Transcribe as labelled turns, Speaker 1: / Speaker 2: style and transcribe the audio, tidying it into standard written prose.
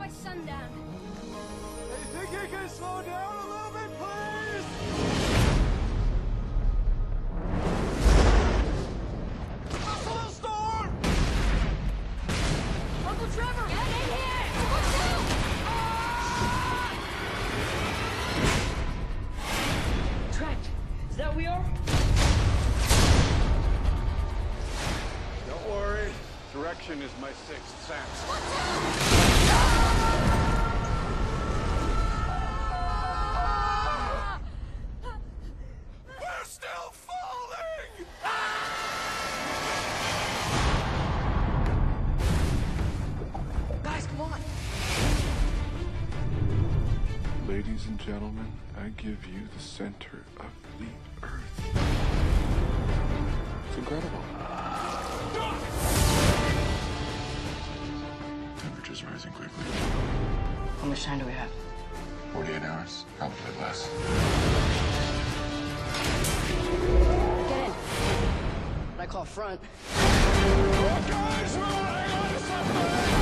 Speaker 1: by sundown.
Speaker 2: Hey, think you can slow down a little bit, please? Buffalo storm!
Speaker 1: Uncle Trevor, get in here! What's up?
Speaker 3: Trapped. Is that what we are?
Speaker 2: Don't worry. Direction is my sixth sense. We're still falling!
Speaker 3: Guys, come on.
Speaker 4: Ladies and gentlemen, I give you the center of the earth. It's incredible. Temperature's rising quickly.
Speaker 3: How much time do we have?
Speaker 4: 48 hours, probably less.
Speaker 3: Get in. What I call front.
Speaker 2: Guys, we're running out of something!